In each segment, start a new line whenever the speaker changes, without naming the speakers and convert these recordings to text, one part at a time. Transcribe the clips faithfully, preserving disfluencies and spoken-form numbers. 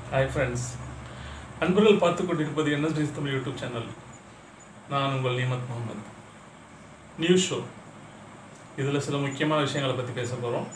Hi friends, அன்பர்கள் பார்த்து கொண்டிருப்பது N S B C Tamil YouTube channel. நான் உங்கள் நியமத் முகமது. News show. இதில் சில முக்கியமான விஷயங்களை பற்றி பேச போகிறோம்.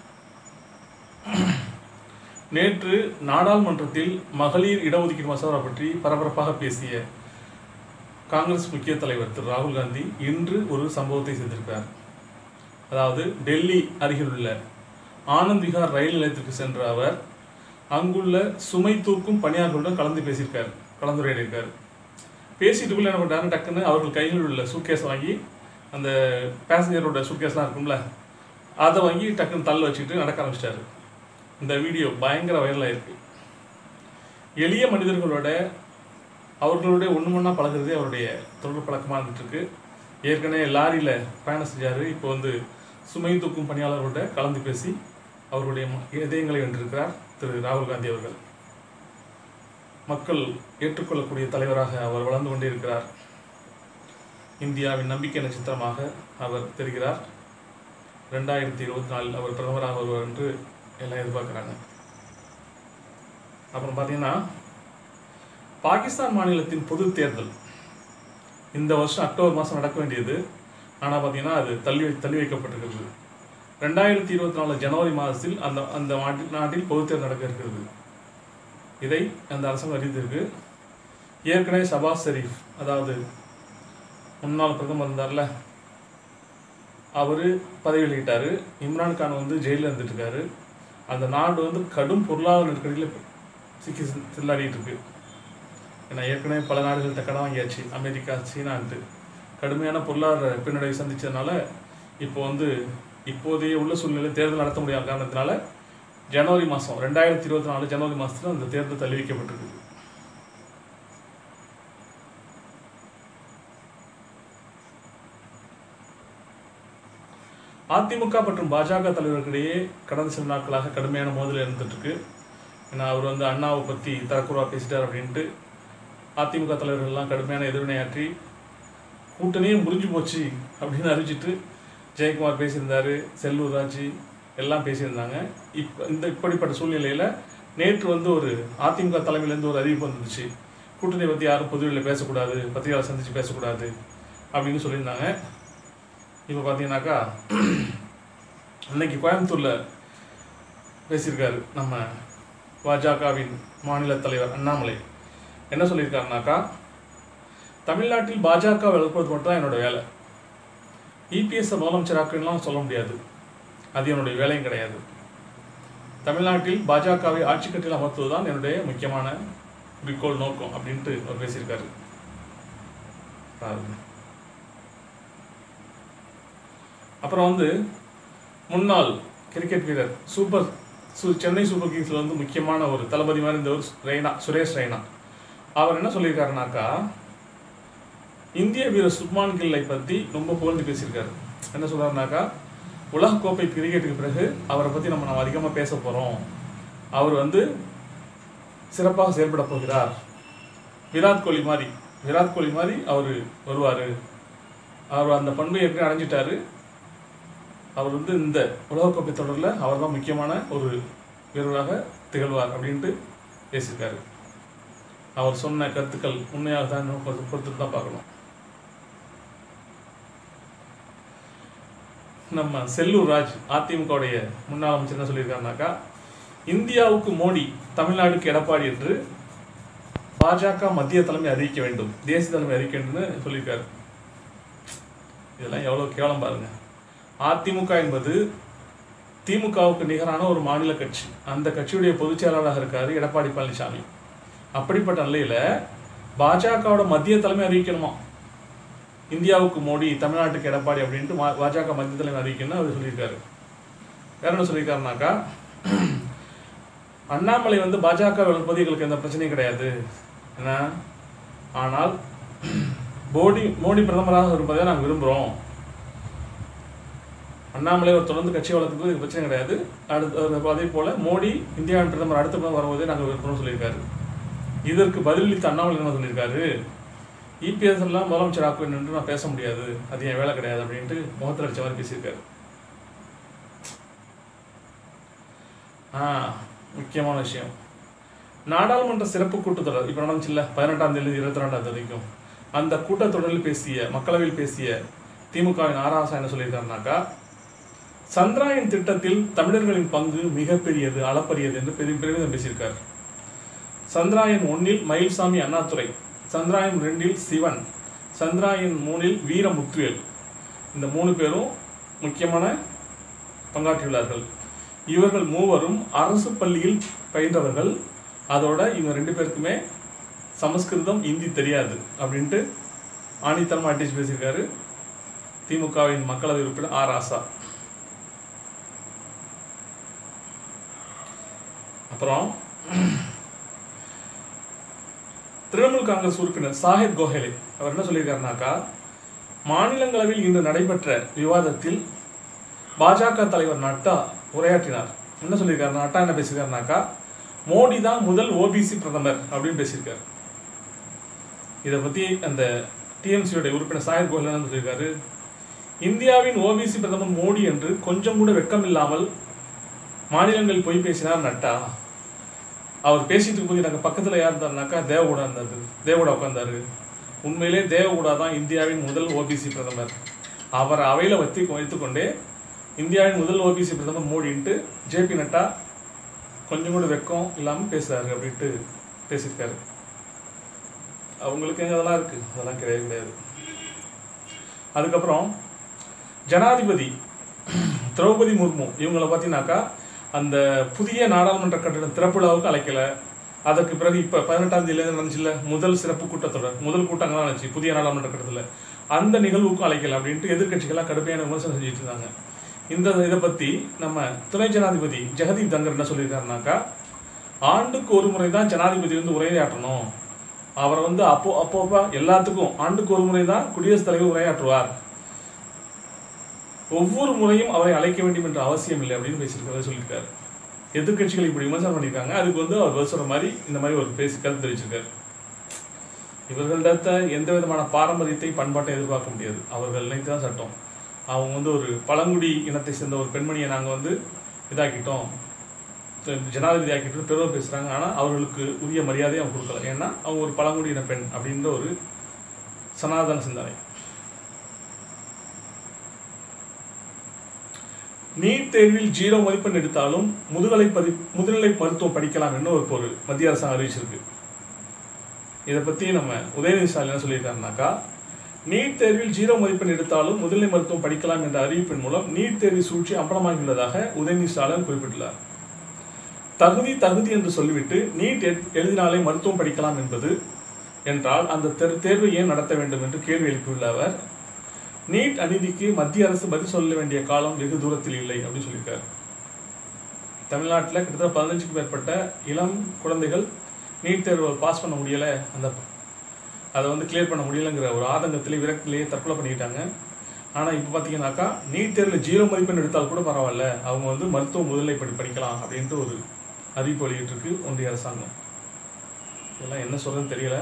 நேற்று நாடாளுமன்றத்தில் மகளிர் இடஒதுக்கீடு மசோதா பற்றி பரபரப்பாக பேசிய காங்கிரஸ் முக்கிய தலைவர் திரு ராகுல் காந்தி இன்று ஒரு சம்பவத்தை செய்திருக்கிறார். அதாவது டெல்லி அருகில் உள்ள ஆனந்த் விஹார் ரயில் நிலையத்திற்கு சென்ற அவர் அங்குள்ள சுமை தூக்கும் பணியாளர்களுடன் கலந்து பேசியிருக்கார் கலந்துரையாடியிருக்கார். பேசிட்டுக்குள்ள என்ன பண்ணுறாரு, டக்குன்னு அவர்கள் கையில் உள்ள சூட்கேஸ் வாங்கி, அந்த பேசஞ்சரோட சூட்கேஸ்லாம் இருக்கும்ல, அதை வாங்கி டக்குன்னு தள்ள வச்சுக்கிட்டு நடக்க ஆரம்பிச்சிட்டாரு. இந்த வீடியோ பயங்கர வைரலாக இருக்குது. எளிய மனிதர்களோட அவர்களுடைய ஒன்று மண்ணா பழகிறதே அவருடைய தொடர் பழக்கமாக இருந்துட்டு இருக்கு. ஏற்கனவே லாரியில் பயணம் செஞ்சார். இப்போ வந்து சுமை தூக்கும் பணியாளர்களோட கலந்து பேசி அவருடைய இதயங்களை வென்றிருக்கிறார் திரு ராகுல் காந்தி அவர்கள். மக்கள் ஏற்றுக்கொள்ளக்கூடிய தலைவராக அவர் வளர்ந்து கொண்டே இருக்கிறார். இந்தியாவின் நம்பிக்கை நட்சத்திரமாக அவர் தெரிகிறார். ரெண்டாயிரத்தி இருபத்தி நாலில் அவர் பிரதமராக வருவார் என்று எல்லாம் எதிர்பார்க்குறாங்க. அப்புறம் பார்த்தீங்கன்னா, பாகிஸ்தான் மாநிலத்தின் பொது தேர்தல் இந்த வருஷம் அக்டோபர் மாதம் நடக்க வேண்டியது. ஆனால் பார்த்தீங்கன்னா அது தள்ளி தள்ளி வைக்கப்பட்டிருக்கிறது. ரெண்டாயிரத்தி இருபத்தி நாலு ஜனவரி மாதத்தில் அந்த அந்த நாட்டில் பொது தேர்தல் நடக்க இருக்கிறது. இதை அந்த அரசாங்கம் அறிவித்திருக்கு. ஏற்கனவே ஷபாஸ் ஷெரீஃப், அதாவது முன்னாள் பிரதமர் இருந்தார்ல, அவர் பதவி வெளியிட்டார். இம்ரான்கான் வந்து ஜெயிலில் இருந்துட்டு இருக்காரு. அந்த நாடு வந்து கடும் பொருளாதார நெருக்கடியில் சிக்கி தில்லாடிட்டு இருக்கு. ஏன்னா ஏற்கனவே பல நாடுகள்கிட்ட கடன் வாங்கியாச்சு, அமெரிக்கா, சீனான்ட்டு கடுமையான பொருளாதார பின்னடைவை சந்தித்ததுனால இப்போ வந்து இப்போதைய உள்ள சூழ்நிலை தேர்தல் நடத்த முடியாத காரணத்தினால ஜனவரி மாதம் ரெண்டாயிரத்தி இருபத்தி நாலு ஜனவரி மாதத்தில் அந்த தேர்தல் தள்ளி வைக்கப்பட்டிருக்கு. அதிமுக மற்றும் பாஜக தலைவர்களிடையே கடந்த சில நாட்களாக கடுமையான மோதல் இருந்துட்டு இருக்கு. ஏன்னா அவர் வந்து அண்ணாவை பற்றி தரக்குறவா பேசிட்டார் அப்படின்ட்டு அதிமுக தலைவர்கள்லாம் கடுமையான எதிர்வினையாற்றி கூட்டணியும் முறிஞ்சு போச்சு அப்படின்னு அறிவிச்சிட்டு ஜெயக்குமார் பேசியிருந்தார், செல்லூர் ராஜு எல்லாம் பேசியிருந்தாங்க. இப்போ இந்த இப்படிப்பட்ட சூழ்நிலையில் நேற்று வந்து ஒரு அதிமுக தலைமையிலேருந்து ஒரு அறிவிப்பு வந்துருச்சு. கூட்டணி பற்றி யாரும் பொதுவெளியில் பேசக்கூடாது, பத்திரிகையாளர் சந்தித்து பேசக்கூடாது அப்படின்னு சொல்லியிருந்தாங்க. இப்போ பார்த்தீங்கன்னாக்கா இன்னைக்கு கோயம்புத்தூரில் பேசியிருக்காரு நம்ம பாஜகவின் மாநில தலைவர் அண்ணாமலை. என்ன சொல்லியிருக்காருனாக்கா, தமிழ்நாட்டில் பாஜக வளர்ப்பது மட்டும் தான் என்னோட வேலை. இபிஎஸ் முதலமைச்சராக்கலாம் சொல்ல முடியாது, அது என்னுடைய வேலையும் கிடையாது. தமிழ்நாட்டில் பாஜகவை ஆட்சி கட்டில் அமர்த்துவது தான் என்னுடைய முக்கியமான குறிக்கோள் நோக்கம் அப்படின்ட்டு அவர் பேசியிருக்காரு. அப்புறம் வந்து முன்னாள் கிரிக்கெட் வீரர் சூப்பர் சு சென்னை சூப்பர் கிங்ஸில் வந்து முக்கியமான ஒரு தளபதி மாதிரி இருந்தவர் ரெய்னா சுரேஷ் ரெய்னா. அவர் என்ன சொல்லியிருக்காருனாக்கா, இந்திய வீரர் சுப்மான் கில்லை பற்றி ரொம்ப புகழ்ந்து பேசியிருக்காரு. என்ன சொல்கிறாருனாக்கா, உலகக்கோப்பை கிரிக்கெட்டுக்கு பிறகு அவரை பற்றி நம்ம நம்ம அதிகமாக பேச போகிறோம். அவர் வந்து சிறப்பாக செயல்பட போகிறார். விராட் கோலி மாதிரி விராட் கோலி மாதிரி அவர் வருவார். அவர் அந்த பண்பை ஏற்கனவே அடைஞ்சிட்டாரு. அவர் வந்து இந்த உலகக்கோப்பை தொடரில் அவர் தான் முக்கியமான ஒரு வீரராக திகழ்வார் அப்படின்ட்டு பேசியிருக்காரு. அவர் சொன்ன கருத்துக்கள் உண்மையாக தான் பொறுத்து தான் பார்க்கணும். நம்ம செல்லூர் ராஜ் அதிமுகவுடைய முன்னாள் அமைச்சர் என்ன சொல்லியிருக்காருனாக்கா, இந்தியாவுக்கு மோடி, தமிழ்நாடுக்கு எடப்பாடி என்று பாஜக மத்திய தலைமை அறிவிக்க வேண்டும், தேசிய தலைமை அறிவிக்க வேண்டும்னு சொல்லியிருக்காரு. இதெல்லாம் எவ்வளோ கேவலம் பாருங்க. அதிமுக என்பது திமுகவுக்கு நிகரான ஒரு மாநில கட்சி. அந்த கட்சியுடைய பொதுச் செயலாளராக இருக்காரு எடப்பாடி பழனிசாமி. அப்படிப்பட்ட நிலையில் பாஜகவோட மத்திய தலைமை அறிவிக்கணுமா, இந்தியாவுக்கு மோடி, தமிழ்நாட்டுக்கு எடப்பாடி அப்படின்ட்டு பாஜக மத்திய தலைமை அறிவிக்கணும்னு அவர் சொல்லியிருக்காரு. வேற என்ன சொல்லியிருக்காருனாக்கா, அண்ணாமலை வந்து பாஜக வளர்ப்பது எங்களுக்கு எந்த பிரச்சனையும் கிடையாது, ஏன்னா ஆனால் மோடி மோடி பிரதமராக இருப்பதை நாங்கள் விரும்புகிறோம். அண்ணாமலை ஒரு தொடர்ந்து கட்சி வளர்த்துக்கு பிரச்சனை கிடையாது. அடுத்து அதே போல் மோடி இந்தியாவின் பிரதமர் அடுத்த பிரதமர் வருவதே நாங்கள் விரும்புகிறோம்னு சொல்லியிருக்காரு. இதற்கு பதிலளித்த அண்ணாமலை என்ன சொல்லியிருக்காரு, இபிஎஸ் எல்லாம் முதலமைச்சர் ஆக்க வேண்டும் என்று நான் பேச முடியாது, அது என் வேலை கிடையாது அப்படின்ட்டு முகத்தில் அடித்த மாதிரி பேசியிருக்காரு. ஆ முக்கியமான விஷயம், நாடாளுமன்ற சிறப்பு கூட்டத்தொடர் இப்போ நடந்துச்சுல்ல பதினெட்டாம் தேதி இருபத்தி ரெண்டாம் தேதி வரைக்கும் அந்த கூட்டத்தொடரில் பேசிய மக்களவையில் பேசிய திமுகவின் ஆராசா என்ன சொல்லியிருக்காருனாக்கா, சந்திராயன் திட்டத்தில் தமிழர்களின் பங்கு மிகப்பெரியது, அளப்பரியது என்று பெரிய பெருமிதம் பேசியிருக்கார். சந்திராயன் ஒன்னில் மயில்சாமி அண்ணாதுரை, சந்திராயன் ரெண்டில் சிவன், சந்திராயன் மூணில் வீரமுத்துவேல், இந்த மூணு பேரும் முக்கியமான பங்காற்றியுள்ளார்கள். இவர்கள் மூவரும் அரசு பள்ளியில் பயின்றவர்கள். அதோட இவங்க ரெண்டு பேருக்குமே சமஸ்கிருதம் இந்தி தெரியாது அப்படின்ட்டு ஆணித்தரமாக அடிச்சு பேசியிருக்காரு திமுகவின் மக்களவை உறுப்பினர் ஆர் ராசா. அப்புறம் திரிணாமுல் காங்கிரஸ் உறுப்பினர் சாஹித் கோஹலே அவர் என்ன சொல்லியிருக்காருனாக்கா, மாநிலங்களவையில் இன்று நடைபெற்ற விவாதத்தில் பாஜக தலைவர் நட்டா உரையாற்றினார். என்ன சொல்லியிருக்காரு, நட்டா என்ன பேசியிருக்காருனாக்கா, மோடி தான் முதல் ஓபிசி பிரதமர் அப்படின்னு பேசியிருக்காரு. இதை பற்றி அந்த டிஎம்சியோடைய உறுப்பினர் சாஹித் கோஹலே என்ன சொல்லியிருக்காரு, இந்தியாவின் ஓபிசி பிரதமர் மோடி என்று கொஞ்சம் கூட வெட்கம் இல்லாமல் மாநிலங்களில் போய் பேசினார் நட்டா. அவர் பேசிட்டு போது நாங்கள் பக்கத்தில் யார் இருந்தாருனாக்கா தேவகூடா இருந்தார், தேவகூடா உட்கார்ந்தாரு. உண்மையிலே தேவகூடா தான் இந்தியாவின் முதல் ஓபிசி பிரதமர். அவரை அவையில் வைத்து வைத்துக்கொண்டே இந்தியாவின் முதல் ஓபிசி பிரதமர் மோடின்ட்டு ஜேபி நட்டா கொஞ்சம் கூட வெக்கம் இல்லாமல் பேசுறாரு அப்படின்ட்டு பேசியிருக்காரு. அவங்களுக்கு எங்க அதெல்லாம் இருக்கு, அதெல்லாம் கிடையாது கிடையாது. அதுக்கப்புறம் ஜனாதிபதி திரௌபதி முர்மு இவங்களை பார்த்தீங்கன்னாக்கா அந்த புதிய நாடாளுமன்ற கட்டிடம் திறப்புலாவுக்கு அழைக்கல. அதற்கு பிறகு இப்போ பதினெட்டாம் தேதியிலேருந்து நடந்துச்சுல முதல் சிறப்பு கூட்டத்தொடர், முதல் கூட்டங்கள்லாம் நடந்துச்சு புதிய நாடாளுமன்ற கட்டத்தில், அந்த நிகழ்வுக்கும் அழைக்கல அப்படின்ட்டு எதிர்கட்சிகள்லாம் கடுமையான விமர்சனம் செஞ்சுட்டு இருந்தாங்க. இந்த இதை பற்றி நம்ம துணை ஜனாதிபதி ஜெகதீப் தங்கர் என்ன சொல்லியிருக்காருனாக்கா, ஆண்டுக்கு ஒரு முறை தான் ஜனாதிபதி வந்து உரையாற்றணும். அவரை வந்து அப்போ அப்போப்பா எல்லாத்துக்கும் ஆண்டுக்கு ஒரு முறை தான் குடியரசுத் தலைவர் உரையாற்றுவார். ஒவ்வொரு முறையும் அவரை அழைக்க வேண்டும் என்ற அவசியம் இல்லை அப்படின்னு பேசியிருக்காரு சொல்லியிருக்காரு. எதிர்கட்சிகள் இப்படி விமர்சனம் பண்ணியிருக்காங்க. அதுக்கு வந்து அவர் பேசுகிற மாதிரி இந்த மாதிரி ஒரு பேசி கருத்து தெரிவிச்சிருக்காரு. இவர்களிடத்த எந்த விதமான பாரம்பரியத்தை பண்பாட்டை எதிர்பார்க்க முடியாது. அவர்கள் நினைத்து தான் சட்டம். அவங்க வந்து ஒரு பழங்குடி இனத்தை சேர்ந்த ஒரு பெண்மணியை நாங்கள் வந்து இதாக்கிட்டோம், ஜனாதிபதி ஆக்கிட்டோம் பெருமை பேசுகிறாங்க. ஆனால் அவர்களுக்கு உரிய மரியாதையை அவங்க கொடுக்கல. ஏன்னா அவங்க ஒரு பழங்குடி இன பெண் அப்படின்ற ஒரு சனாதன சிந்தனை. நீட் தேர்வில் ஜீரோ மதிப்பெண் எடுத்தாலும் முதுகலை பதி முதுநிலை மருத்துவம் படிக்கலாம் என்று ஒரு பொருள் மத்திய அரசாங்கம் அறிவிச்சிருக்கு. இதை பற்றி நம்ம உதயநிதி ஸ்டாலின் என்ன சொல்லியிருக்காருனாக்கா, நீட் தேர்வில் ஜீரோ மதிப்பெண் எடுத்தாலும் முதுநிலை மருத்துவம் படிக்கலாம் என்ற அறிவிப்பின் மூலம் நீட் தேர்வு சூழ்ச்சி அம்பலமாகியுள்ளதாக உதயநிதி ஸ்டாலின் குறிப்பிட்டுள்ளார். தகுதி தகுதி என்று சொல்லிவிட்டு நீட் எழுதினாலே மருத்துவம் படிக்கலாம் என்பது என்றால் அந்த தேர்வை ஏன் நடத்த வேண்டும் என்று கேள்வி எழுப்பியுள்ள அவர், நீட் அநீதிக்கு மத்திய அரசு பதில் சொல்ல வேண்டிய காலம் வெகு தூரத்தில் இல்லை அப்படின்னு சொல்லியிருக்காரு. தமிழ்நாட்டில் கிட்டத்தட்ட பதினஞ்சுக்கும் மேற்பட்ட இளம் குழந்தைகள் நீட் தேர்வை பாஸ் பண்ண முடியலை, அந்த அதை வந்து கிளியர் பண்ண முடியலைங்கிற ஒரு ஆதங்கத்திலே விரக்திலேயே தற்கொலை பண்ணிக்கிட்டாங்க. ஆனால் இப்போ பார்த்தீங்கன்னாக்கா நீட் தேர்வில் ஜீரோ மதிப்பெண் எடுத்தால் கூட பரவாயில்ல, அவங்க வந்து மருத்துவ முதுநிலை படி படிக்கலாம் அப்படின்ட்டு ஒரு அறிவிப்பு வெளியிட்டிருக்கு ஒன்றிய அரசாங்கம். இதெல்லாம் என்ன சொல்றதுன்னு தெரியல.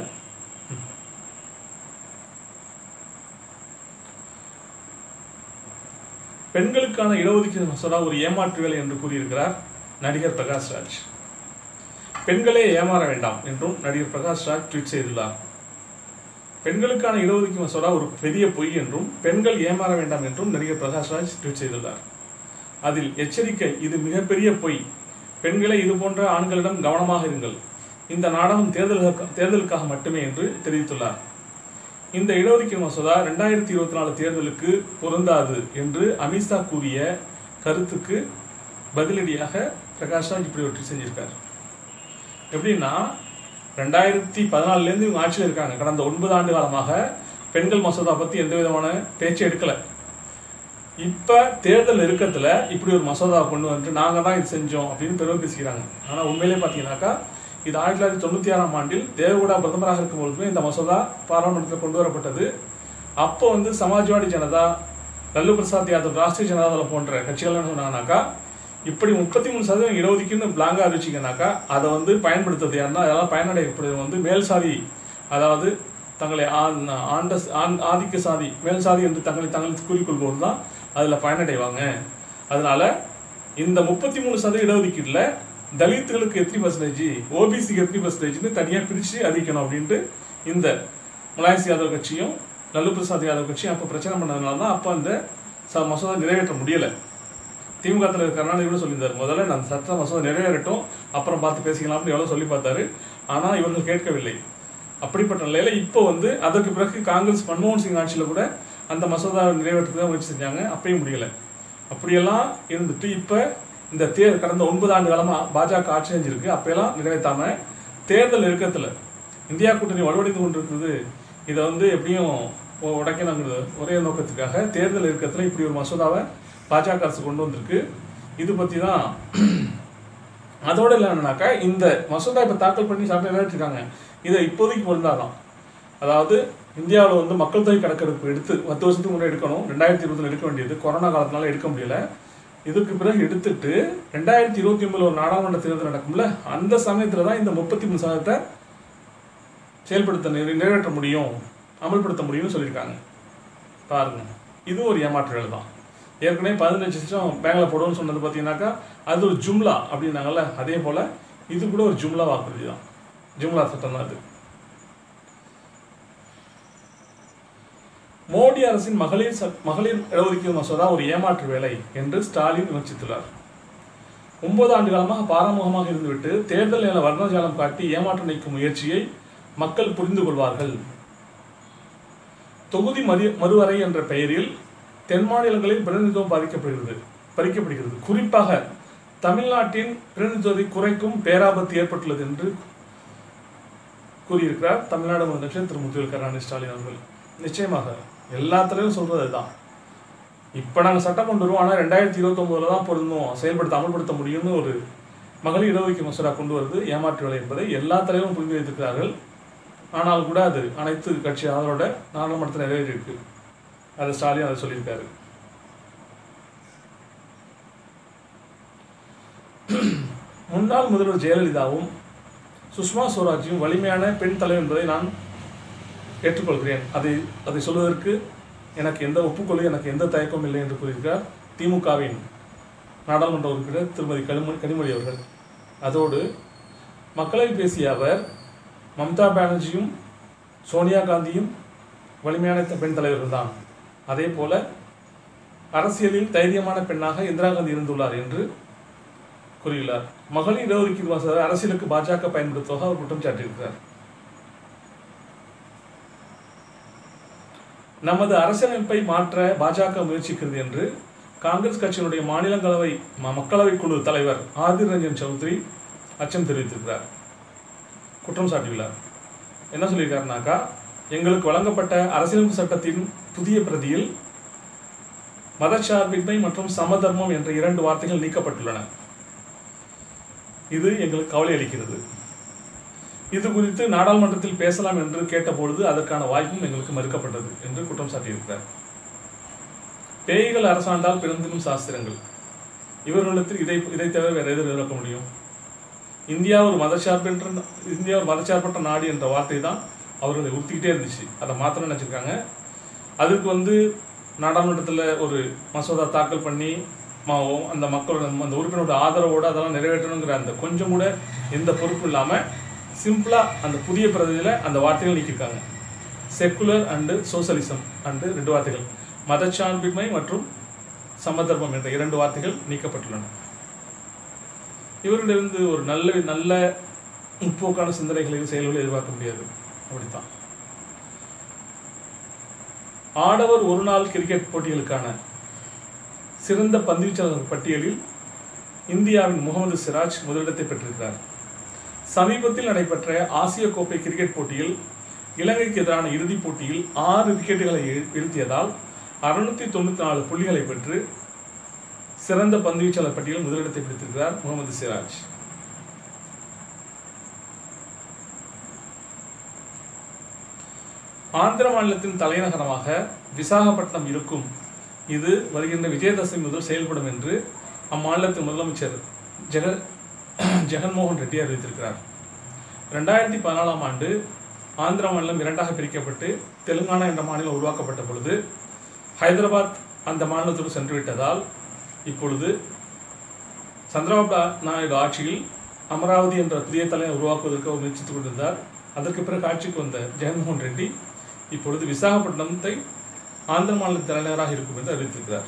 பெண்களுக்கான இடஒதுக்கீடு மசோதா ஒரு ஏமாற்று வேலை என்று கூறியிருக்கிறார் நடிகர் பிரகாஷ் ராஜ். பெண்களே ஏமாற வேண்டாம் என்றும் நடிகர் பிரகாஷ் ராஜ் ட்வீட் செய்துள்ளார். பெண்களுக்கான இடஒதுக்கீடு மசோதா ஒரு பெரிய பொய் என்றும் பெண்கள் ஏமாற வேண்டாம் என்றும் நடிகர் பிரகாஷ் ராஜ் ட்வீட் செய்துள்ளார். அதில் எச்சரிக்கை, இது மிகப்பெரிய பொய், பெண்களை இது போன்ற ஆண்களிடம் கவனமாக இருங்கள், இந்த நாடகம் தேர்தலுக்காக தேர்தலுக்காக மட்டுமே என்று தெரிவித்துள்ளார். இந்த இடஒதுக்கீடு மசோதா ரெண்டாயிரத்தி இருபத்தி நாலு தேர்தலுக்கு பொருந்தாது என்று அமித்ஷா கூறிய கருத்துக்கு பதிலடியாக பிரகாஷ் ராஜ் இப்படி ஒற்றி செஞ்சிருக்காரு. எப்படின்னா, ரெண்டாயிரத்தி பதினாலுலேருந்து இவங்க ஆட்சியில் இருக்காங்க. கடந்த ஒன்பது ஆண்டு காலமாக பெண்கள் மசோதா பற்றி எந்த விதமான பேச்சு எடுக்கலை. இப்போ தேர்தல் நெருக்கத்தில் இப்படி ஒரு மசோதா கொண்டு வந்துட்டு நாங்கள் தான் இது செஞ்சோம் அப்படின்னு பெருமை பேசிக்கிறாங்க. ஆனால் உண்மையிலே பார்த்தீங்கன்னாக்கா இது ஆயிரத்தி தொள்ளாயிரத்தி தொண்ணூற்றி ஆறாம் ஆண்டில் தேவகவுடா பிரதமராக இருக்கும் பொழுதுமே இந்த மசோதா பாராளுமன்றத்தில் கொண்டு வரப்பட்டது. அப்போ வந்து சமாஜ்வாடி ஜனதா, லல்லு பிரசாத் யாதவ், ராஷ்டிரிய ஜனதாதள போன்ற கட்சிகள் என்ன சொன்னாங்கன்னாக்கா, இப்படி முப்பத்தி மூணு சதவீதம் இடஒதுக்கீடுன்னு பிளாங்கா அறிவிச்சிங்கனாக்கா அதை வந்து பயன்படுத்துறது யாருன்னா அதெல்லாம் பயனடையக்கூடியது வந்து மேல் சாதி, அதாவது தங்களை ஆண்ட ஆதிக்க சாதி மேல் சாதி என்று தங்களை தங்களை கூறிக்கொள்வோர் தான் அதில் பயனடைவாங்க. அதனால இந்த முப்பத்தி மூணு சதவீத இடஒதுக்கீட்டில் தலித்துகளுக்கு எத்தனை பர்சன்டேஜ், ஓபிசிக்கு எத்தனை பர்சன்டேஜ்னு தனியாக பிரித்து அறிவிக்கணும் அப்படின்ட்டு இந்த முலாயம் யாதவ் கட்சியும் லல்லு பிரசாத் யாதவ் கட்சியும் அப்போ பிரச்சனை பண்ணதுனால தான் அப்போ அந்த ச மசோதா நிறைவேற்ற முடியலை. திமுக தலைவர் கருணாநிதி கூட சொல்லியிருந்தார், முதல்ல நான் சட்ட மசோதா நிறைவேறட்டும் அப்புறம் பார்த்து பேசிக்கலாம்னு எவ்வளோ சொல்லி பார்த்தாரு. ஆனால் இவர்கள் கேட்கவில்லை. அப்படிப்பட்ட நிலையில் இப்போ வந்து அதற்கு பிறகு காங்கிரஸ் மன்மோகன் சிங் ஆட்சியில் கூட அந்த மசோதாவை நிறைவேற்றத்துக்கு தான் முயற்சி செஞ்சாங்க, அப்பயும் முடியலை. அப்படியெல்லாம் இருந்துட்டு இப்போ இந்த தேர் கடந்த ஒன்பது ஆண்டு காலமாக பாஜக ஆட்சி செஞ்சிருக்கு, அப்போயெல்லாம் நிறைவேற்றாமல் தேர்தல் நெருக்கத்தில் இந்தியா கூட்டணி வலுவடைந்து கொண்டிருக்கிறது, இதை வந்து எப்படியும் உடைக்கணுங்கிறது ஒரே நோக்கத்துக்காக தேர்தல் நெருக்கத்தில் இப்படி ஒரு மசோதாவை பாஜக அரசு கொண்டு வந்திருக்கு. இது பற்றி தான். அதோடு இல்லை என்னன்னாக்கா, இந்த மசோதா இப்போ தாக்கல் பண்ணி சட்டம் நிறைவேற்றிருக்காங்க, இதை இப்போதைக்கு பொருந்தாதான். அதாவது இந்தியாவில் வந்து மக்கள் தொகை கணக்கெடுப்பு எடுத்து பத்து வருஷத்துக்கு முன்னாடி எடுக்கணும், ரெண்டாயிரத்தி இருபதுல எடுக்க வேண்டியது கொரோனா காலத்தினால எடுக்க முடியல. இதுக்கு பிறகு எடுத்துட்டு ரெண்டாயிரத்தி இருபத்தி ஒன்பதுல ஒரு நாடாளுமன்ற தேர்தல் நடக்கும்ல, அந்த சமயத்தில் தான் இந்த முப்பத்தி மூணு சதவீதத்தை செயல்படுத்த நிறைவேற்ற முடியும், அமல்படுத்த முடியும்னு சொல்லியிருக்காங்க. பாருங்க, இது ஒரு ஏமாற்று வேலை தான். ஏற்கனவே பதினஞ்சு லட்சம் பேங்கில் போடுவோம்னு சொன்னது பார்த்தீங்கன்னாக்கா அது ஒரு ஜும்லா அப்படின்னாங்கல்ல, அதே போல் இது கூட ஒரு ஜும்லா வாக்குறுதி தான், ஜும்லா சட்டம் தான் அது. மோடி அரசின் மகளிர் மகளிர் இடஒதுக்கீடு மசோதா ஒரு ஏமாற்று வேலை என்று ஸ்டாலின் விமர்சித்துள்ளார். ஒன்பது ஆண்டு காலமாக பாராமுகமாக இருந்துவிட்டு தேர்தல் என வர்ணஜாலம் காட்டி ஏமாற்றம் நீக்கும் முயற்சியை மக்கள் புரிந்து கொள்வார்கள். தொகுதி மறு மறுவரை என்ற பெயரில் தென் மாநிலங்களில் பிரதிநிதித்துவம் பாதிக்கப்படுகிறது பறிக்கப்படுகிறது குறிப்பாக தமிழ்நாட்டின் பிரதிநிதித்துவத்தை குறைக்கும் பேராபத்து ஏற்பட்டுள்ளது என்று கூறியிருக்கிறார் தமிழ்நாடு முதலமைச்சர் திரு முத்துவேல் கருணாநிதி ஸ்டாலின் அவர்கள். நிச்சயமாக எல்லாத்துலேயும் சொல்றது அதுதான். இப்போ நாங்கள் சட்டம் கொண்டு வருவோம், ஆனால் ரெண்டாயிரத்தி இருபத்தி ஒன்பதுல தான் பொருந்தும், செயல்படுத்த அமல்படுத்த முடியும்னு ஒரு மகளிர் இடஒதுக்கீடு மசோதா கொண்டு வருது ஏமாற்று வேலை என்பதை எல்லா தலைவரும் புரிந்து வைத்திருக்கிறார்கள். ஆனால் கூட அது அனைத்து கட்சி ஆதரவோட நாடாளுமன்றத்தில் நிறைவேறியிருக்கு. அதை ஸ்டாலின் அதை சொல்லியிருக்காரு. முன்னாள் முதல்வர் ஜெயலலிதாவும் சுஷ்மா ஸ்வராஜும் வலிமையான பெண் தலைவர் என்பதை நான் ஏற்றுக்கொள்கிறேன். அதை அதை சொல்வதற்கு எனக்கு எந்த ஒப்புக்கொள்ளு எனக்கு எந்த தயக்கமும் இல்லை என்று கூறியிருக்கிறார் திமுகவின் நாடாளுமன்ற உறுப்பினர் திருமதி கனிமொழி கனிமொழி அவர்கள். அதோடு மக்களவையில் பேசிய அவர் மம்தா பானர்ஜியும் சோனியா காந்தியும் வலிமையான பெண் தலைவர்கள் தான், அதே போல அரசியலில் தைரியமான பெண்ணாக இந்திரா காந்தி இருந்துள்ளார் என்று கூறியுள்ளார். மகளிர் இடஒதுக்கீடு மசோதா அரசியலுக்கு பாஜக பயன்படுத்துவதாக அவர் குற்றம் சாட்டியிருக்கிறார். நமது அரசியலமைப்பை மாற்ற பாஜக முயற்சிக்கிறது என்று காங்கிரஸ் கட்சியினுடைய மாநிலங்களவை மக்களவை குழு தலைவர் ஆதிர் ரஞ்சன் சௌத்ரி அச்சம் தெரிவித்திருக்கிறார், குற்றம் சாட்டியுள்ளார். என்ன சொல்லியிருக்காருனாக்கா, எங்களுக்கு வழங்கப்பட்ட அரசியலமைப்பு சட்டத்தின் புதிய பிரதியில் மதச்சார்பின்மை மற்றும் சமதர்மம் என்ற இரண்டு வார்த்தைகள் நீக்கப்பட்டுள்ளன. இது எங்களுக்கு கவலை அளிக்கிறது. இது குறித்து நாடாளுமன்றத்தில் பேசலாம் என்று கேட்டபொழுது அதற்கான வாய்ப்பும் எங்களுக்கு மறுக்கப்பட்டது என்று குற்றம் சாட்டியிருக்கிறார். பேய்கள் அரசாண்டால் பிறந்திடும் சாஸ்திரங்கள், இவர்களிடத்தில் இதை இதை தவிர வேறு எதிர் இருக்க முடியும்? இந்தியா ஒரு மதச்சார்பற்ற இந்தியா ஒரு மதச்சார்பற்ற நாடு என்ற வார்த்தை தான் அவர்களை உறுத்திக்கிட்டே இருந்துச்சு. அதை மாத்திரம் நினச்சிருக்காங்க. அதுக்கு வந்து நாடாளுமன்றத்தில் ஒரு மசோதா தாக்கல் பண்ணி அந்த மக்களோட அந்த உறுப்பினரோட ஆதரவோடு அதெல்லாம் நிறைவேற்றணுங்கிற அந்த கொஞ்சம் கூட எந்த பொறுப்பு இல்லாமல் சிம்பிளாக அந்த புதிய பிரதியில் அந்த வார்த்தைகள் நீக்கியிருக்காங்க. செக்குலர் அண்டு சோசலிசம் அண்டு ரெண்டு வார்த்தைகள், மதச்சார்பின்மை மற்றும் சமதர்மம் என்ற இரண்டு வார்த்தைகள் நீக்கப்பட்டுள்ளன. இவர்களிருந்து ஒரு நல்ல நல்ல முற்போக்கான சிந்தனைகளையும் செயல்களை எதிர்பார்க்க முடியாது. அப்படித்தான் ஆடவர் ஒரு நாள் கிரிக்கெட் போட்டிகளுக்கான சிறந்த பந்துவீச்சாளர் பட்டியலில் இந்தியாவின் முகமது சிராஜ் முதலிடத்தை பெற்றிருக்கிறார். சமீபத்தில் நடைபெற்ற ஆசிய கோப்பை கிரிக்கெட் போட்டியில் இலங்கைக்கு எதிரான இறுதிப் போட்டியில் ஆறு விக்கெட்டுகளை வீழ்த்தியதால் அறுநூத்தி தொண்ணூத்தி நாலு புள்ளிகளை பெற்று சிறந்த பந்துவீச்சாளர் பட்டியலில் முதலிடத்தை பிடித்திருக்கிறார் முகமது சிராஜ். ஆந்திர மாநிலத்தின் தலைநகரமாக விசாகப்பட்டினம் இருக்கும். இது வருகின்ற விஜயதசமி முதல் செயல்படும் என்று அம்மாநிலத்தின் முதலமைச்சர் ஜெக ஜெகன்மோகன் ரெட்டி அறிவித்திருக்கிறார். ரெண்டாயிரத்தி பதினாலாம் ஆண்டு ஆந்திர மாநிலம் இரண்டாக பிரிக்கப்பட்டு தெலுங்கானா என்ற மாநிலம் உருவாக்கப்பட்ட பொழுது ஹைதராபாத் அந்த மாநிலத்தோடு சென்று விட்டதால் இப்பொழுது சந்திரபாபு நாயுடு ஆட்சியில் அமராவதி என்ற புதிய தலையை உருவாக்குவதற்கு அவர் முயற்சித்துக் கொண்டிருந்தார். அதற்கு பிறகு ஆட்சிக்கு வந்த ஜெகன்மோகன் ரெட்டி இப்பொழுது விசாகப்பட்டினத்தை ஆந்திர மாநில தலைநகராக இருக்கும் என்று அறிவித்திருக்கிறார்.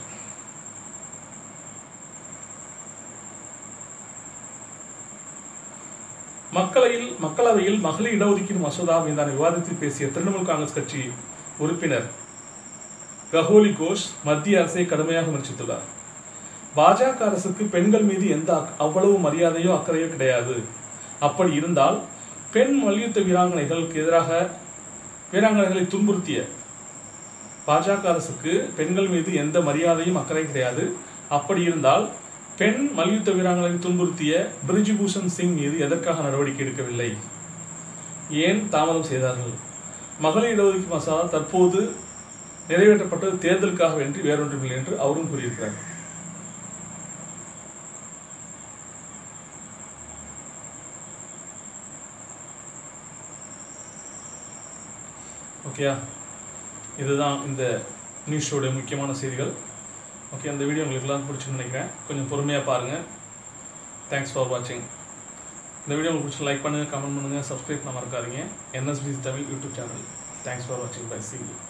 மக்களையில் மக்களவையில் மகளிர் இடஒதுக்கீடு மசோதா மீதான விவாதத்தில் பேசிய திரிணாமுல் காங்கிரஸ் கட்சி உறுப்பினர் ககோலி கோஷ் மத்திய அரசை கடுமையாக விமர்சித்துள்ளார். பாஜக அரசுக்கு பெண்கள் மீது எந்த அவ்வளவு மரியாதையோ அக்கறையோ கிடையாது. அப்படி இருந்தால் பெண் மல்யுத்த வீராங்கனைகளுக்கு எதிராக வீராங்கனைகளை துன்புறுத்திய பாஜக அரசுக்கு பெண்கள் மீது எந்த மரியாதையும் அக்கறை கிடையாது. அப்படி இருந்தால் பெண் மல்யுத்த வீராங்கனை துன்புறுத்திய பிரிஜ்பூஷன் சிங் மீது எதற்காக நடவடிக்கை எடுக்கவில்லை? ஏன் தாமதம் செய்தார்கள்? மகளிர் இடஒதுக்கீடு மசோதா தற்போது நிறைவேற்றப்பட்டது தேர்தலுக்காக வென்று வேறொன்றுமில்லை என்று அவரும் கூறியிருக்கிறார். ஓகேயா, இதுதான் இந்த நியூஸோடைய முக்கியமான செய்திகள். ஓகே, அந்த வீடியோ உங்களுக்கு எல்லாம் பிடிச்சுன்னு நினைக்கிறேன். கொஞ்சம் பொறுமையாக பாருங்கள். தேங்க்ஸ் ஃபார் வாட்சிங். இந்த வீடியோ உங்களுக்கு பிடிச்சி லைக் பண்ணுங்கள், கமெண்ட் பண்ணுங்கள், சப்ஸ்கிரைப் பண்ண மறக்காதீங்க. NSBC Tamil YouTube channel. Thanks for வாட்சிங். பை. See you.